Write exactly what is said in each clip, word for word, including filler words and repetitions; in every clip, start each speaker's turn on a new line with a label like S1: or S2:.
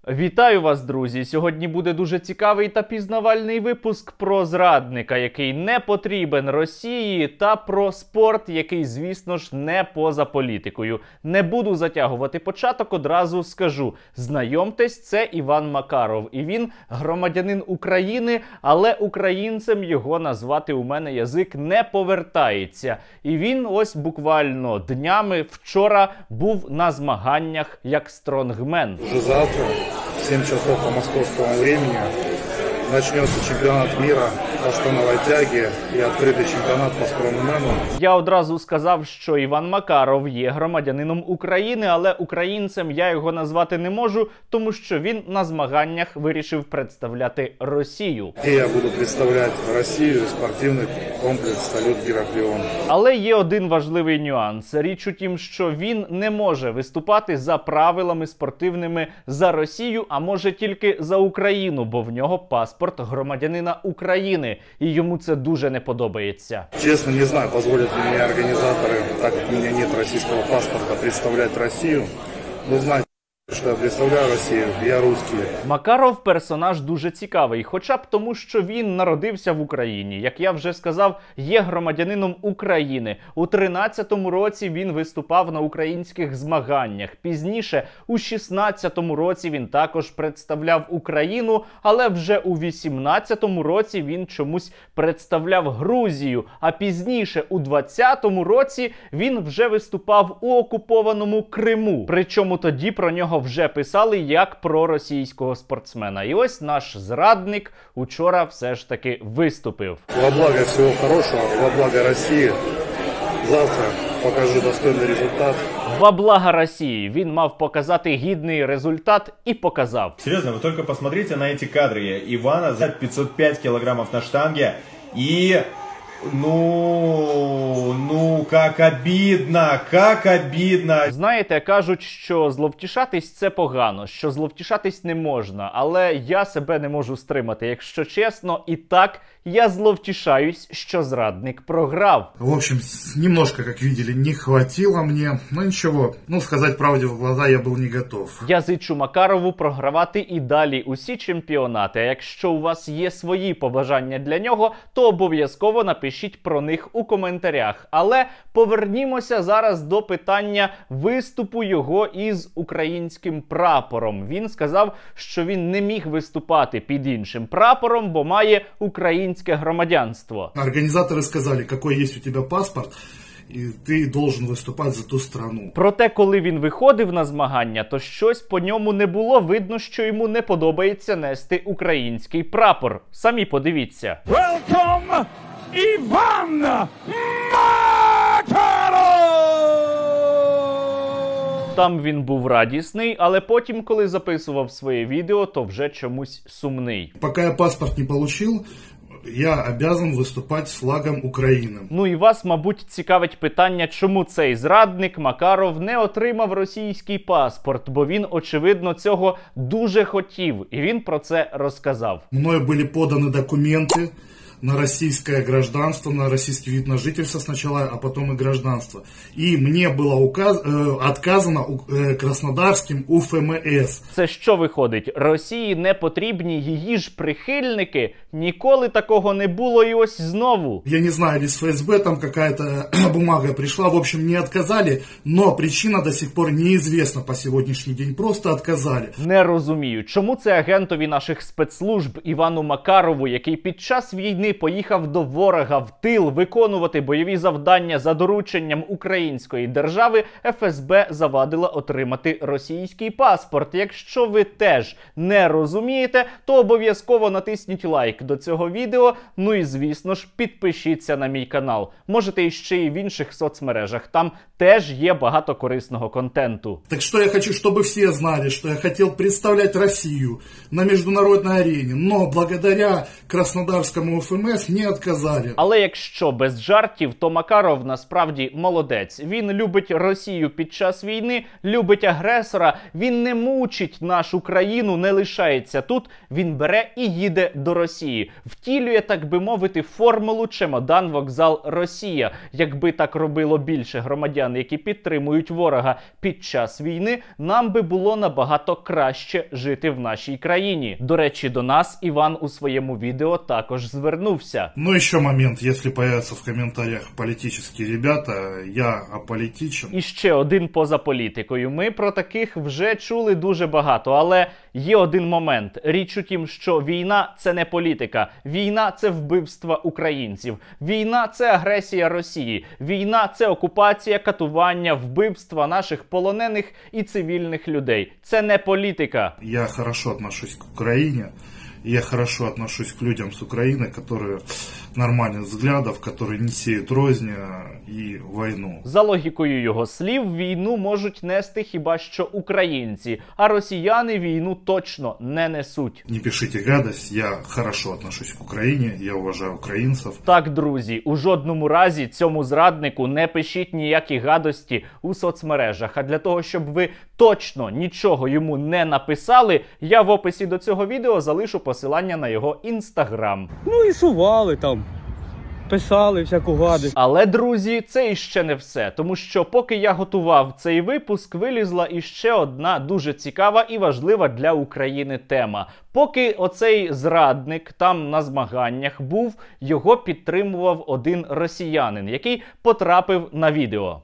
S1: Вітаю вас, друзі! Сьогодні буде дуже цікавий та пізнавальний випуск про зрадника, який не потрібен Росії, та про спорт, який, звісно ж, не поза політикою. Не буду затягувати початок, одразу скажу. Знайомтесь, це Іван Макаров. І він громадянин України, але українцем його назвати у мене язик не повертається. І він ось буквально днями вчора був на змаганнях як стронгмен.
S2: Уже завтра в семь часов по московскому времени начнется чемпионат мира по становой тяге и открытый чемпионат по стронгмену.
S1: Я одразу сказав, що Іван Макаров є громадянином України, але українцем я його назвати не можу, тому що він на змаганнях вирішив представляти Росію.
S2: И я буду представлять Россию, спортивный комплекс «Салют Гераклион».
S1: Але є один важливий нюанс. Річ у тім, що він не може виступати за правилами спортивними за Росію, а може тільки за Україну, бо в нього паспорт громадянина України. І йому це дуже не подобається.
S2: Честно, не знаю, позволят ли мне организаторы, так как у меня нет российского паспорта, представлять Россию. Но знаете, що я представляю Росію, я русский.
S1: Макаров персонаж дуже цікавий, хоча б тому, що він народився в Україні. Як я вже сказав, є громадянином України. У тринадцятому році він виступав на українських змаганнях. Пізніше, у шістнадцятому році він також представляв Україну, але вже у вісімнадцятому році він чомусь представляв Грузію. А пізніше, у двадцятому році, він вже виступав у окупованому Криму. Причому тоді про нього вже писали як про російського спортсмена. І ось наш зрадник учора все ж таки виступив.
S2: Во благо всього хорошого, во благо Росії. Завтра покажу достойний результат.
S1: Во благо Росії. Він мав показати гідний результат і показав.
S3: Серйозно, ви тільки посмотрите на ці кадри. Івана за пятьсот пять кілограмів на штанге і... Ну, ну, как обідно, как обідно.
S1: Знаєте, кажуть, що зловтішатись – це погано, що зловтішатись не можна, але я себе не можу стримати, якщо чесно, і так я зловтішаюсь, що зрадник програв.
S2: В общем, немножко, как видели, не хватило мне, но ничего, ну, сказать правде в глаза я был не готов.
S1: Я зичу Макарову програвати і далі усі чемпіонати, а якщо у вас є свої побажання для нього, то обов'язково напишіть Пишіть про них у коментарях. Але повернімося зараз до питання виступу його із українським прапором. Він сказав, що він не міг виступати під іншим прапором, бо має українське громадянство.
S2: Організатори сказали, який є у тебе паспорт, і ти должен виступати за ту страну.
S1: Проте, коли він виходив на змагання, то щось по ньому не було видно, що йому не подобається нести український прапор. Самі подивіться.
S4: Welcome! Іван Макаров!
S1: Там він був радісний, але потім, коли записував своє відео, то вже чомусь сумний.
S2: Поки я паспорт не отримав, я обязан виступати з флагом України.
S1: Ну і вас, мабуть, цікавить питання, чому цей зрадник Макаров не отримав російський паспорт, бо він, очевидно, цього дуже хотів, і він про це розказав.
S2: Мною були подані документи на российское гражданство, на российский вид на жительство сначала, а потом и гражданство. И мне было указ... э, отказано э, краснодарським У Ф М С.
S1: Це що виходить? Росії не потрібні її ж прихильники? Ніколи такого не було і ось знову.
S2: Я не знаю, или с Ф С Б там какая-то бумага пришла, в общем, не отказали, но причина до сих пор неизвестна по сегодняшний день, просто отказали.
S1: Не розумію, чому це агентові наших спецслужб Івану Макарову, який під час війни поїхав до ворога в тил виконувати бойові завдання за дорученням української держави, Ф С Б завадила отримати російський паспорт. Якщо ви теж не розумієте, то обов'язково натисніть лайк до цього відео, ну і, звісно ж, підпишіться на мій канал. Можете іще і в інших соцмережах, там теж є багато корисного контенту.
S2: Так що я хочу, щоб всі знали, що я хотів представляти Росію на міжнародній арені, но благодаря краснодарському Уф М СМС не отказали.
S1: Але якщо без жартів, то Макаров насправді молодець. Він любить Росію під час війни, любить агресора, він не мучить нашу країну, не лишається тут, він бере і їде до Росії. Втілює, так би мовити, формулу чемодан, вокзал, Росія. Якби так робило більше громадян, які підтримують ворога під час війни, нам би було набагато краще жити в нашій країні. До речі, до нас Іван у своєму відео також звернувся.
S2: Ну, еще момент, если появятся в комментариях политические ребята, я аполитичен.
S1: І ще один поза політикою. Ми про таких вже чули дуже багато, але є один момент. Річ у тім, що війна – це не політика. Війна – це вбивство українців. Війна – це агресія Росії. Війна – це окупація, катування, вбивства наших полонених і цивільних людей. Це не політика.
S2: Я хорошо отношусь к Украине. Я хорошо отношусь к людям с Украины, которые нормальных взглядов, которые не сеют рознь и войну.
S1: За логікою його слів, війну можуть нести хіба що українці, а росіяни війну точно не несуть.
S2: Не пишите гадость, я хорошо отношусь к Украине, я уважаю українців.
S1: Так, друзі, у жодному разі цьому зраднику не пишіть ніякі гадості у соцмережах. А для того, щоб ви точно нічого йому не написали, я в описі до цього відео залишу посилання на його інстаграм.
S5: Ну і сували там, писали всяку гадость.
S1: Але, друзі, це іще не все. Тому що поки я готував цей випуск, вилізла іще одна дуже цікава і важлива для України тема. Поки оцей зрадник там на змаганнях був, його підтримував один росіянин, який потрапив на відео.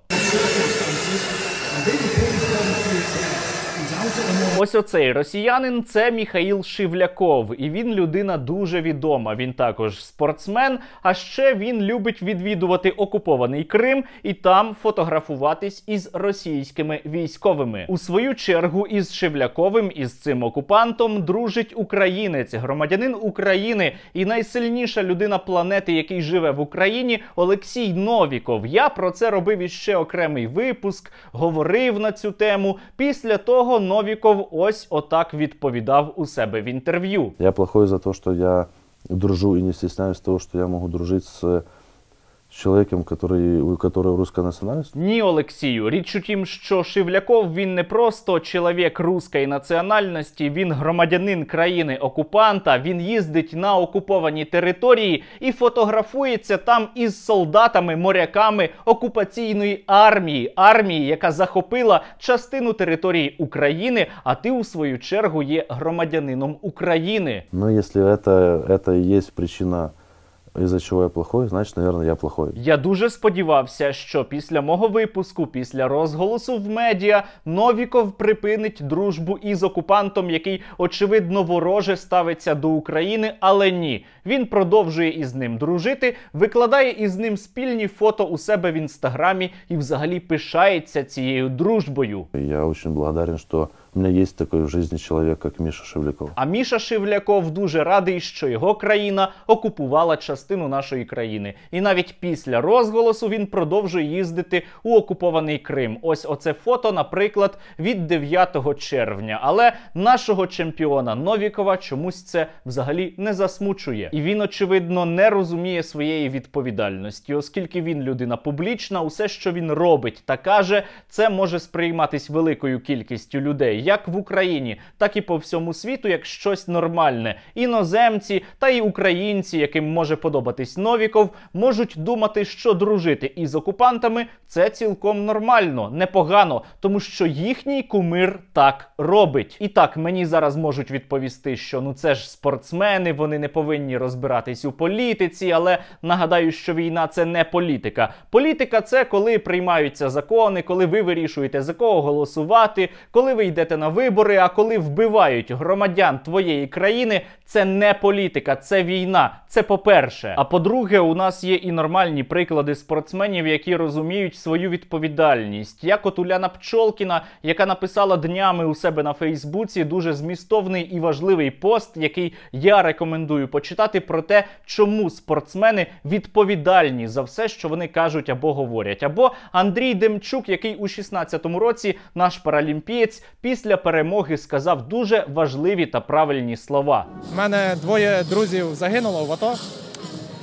S1: Ось оцей росіянин – це Міхаїл Шевляков, і він людина дуже відома. Він також спортсмен, а ще він любить відвідувати окупований Крим і там фотографуватись із російськими військовими. У свою чергу із Шевляковим, із цим окупантом, дружить українець, громадянин України і найсильніша людина планети, який живе в Україні, Олексій Новіков. Я про це робив іще окремий випуск, говорив на цю тему. Після того Новіков ось отак відповідав у себе в інтерв'ю.
S6: Я плохой за те, що я дружу і не стесняюсь того, що я можу дружити з чоловіком, который, у которого руська національність?
S1: Ні, Олексію. Річ у тім, що Шевляков, він не просто чоловік руської національності, він громадянин країни-окупанта, він їздить на окуповані території і фотографується там із солдатами, моряками окупаційної армії. Армії, яка захопила частину території України, а ти, у свою чергу, є громадянином України.
S6: Ну, якщо це, це і є причина, із-за чого я плохой, значить, мабуть, я плохой.
S1: Я дуже сподівався, що після мого випуску, після розголосу в медіа, Новіков припинить дружбу із окупантом, який, очевидно, вороже ставиться до України, але ні. Він продовжує із ним дружити, викладає із ним спільні фото у себе в інстаграмі і взагалі пишається цією дружбою.
S6: Я дуже благодарен, що у мене є такий в житті чоловік, як Міша Шевляков.
S1: А Міша Шевляков дуже радий, що його країна окупувала частину нашої країни. І навіть після розголосу він продовжує їздити у окупований Крим. Ось оце фото, наприклад, від дев'ятого червня. Але нашого чемпіона Новікова чомусь це взагалі не засмучує. І він, очевидно, не розуміє своєї відповідальності, оскільки він людина публічна, усе, що він робить та каже, це може сприйматись великою кількістю людей, як в Україні, так і по всьому світу, як щось нормальне. Іноземці та й українці, яким може подобатись Новіков, можуть думати, що дружити із окупантами – це цілком нормально, непогано, тому що їхній кумир так робить. І так, мені зараз можуть відповісти, що ну це ж спортсмени, вони не повинні розбиратись у політиці, але нагадаю, що війна – це не політика. Політика – це коли приймаються закони, коли ви вирішуєте, за кого голосувати, коли ви йдете на вибори, а коли вбивають громадян твоєї країни – це не політика, це війна. Це по-перше. А по-друге, у нас є і нормальні приклади спортсменів, які розуміють свою відповідальність. Як от Уляна Пчолкіна, яка написала днями у себе на Фейсбуці дуже змістовний і важливий пост, який я рекомендую почитати, про те, чому спортсмени відповідальні за все, що вони кажуть або говорять. Або Андрій Демчук, який у шістнадцятому році, наш паралімпієць, після перемоги сказав дуже важливі та правильні слова.
S7: У мене двоє друзів загинуло в АТО.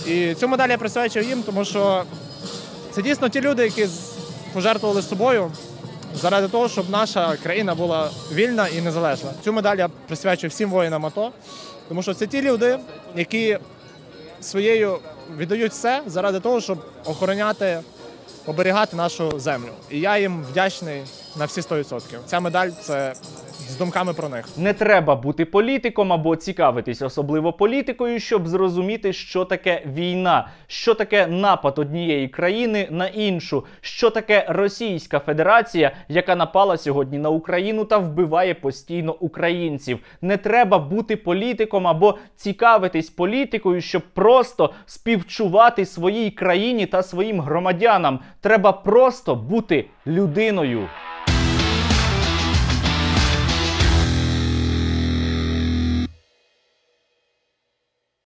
S7: І цю медаль я присвячую їм, тому що це дійсно ті люди, які пожертвували собою заради того, щоб наша країна була вільна і незалежна. Цю медаль я присвячую всім воїнам АТО, тому що це ті люди, які своєю віддають все заради того, щоб охороняти, оберігати нашу землю. І я їм вдячний на всі сто відсотків. Ця медаль – це з думками про них.
S1: Не треба бути політиком або цікавитись особливо політикою, щоб зрозуміти, що таке війна, що таке напад однієї країни на іншу, що таке Російська Федерація, яка напала сьогодні на Україну та вбиває постійно українців. Не треба бути політиком або цікавитись політикою, щоб просто співчувати своїй країні та своїм громадянам. Треба просто бути людиною.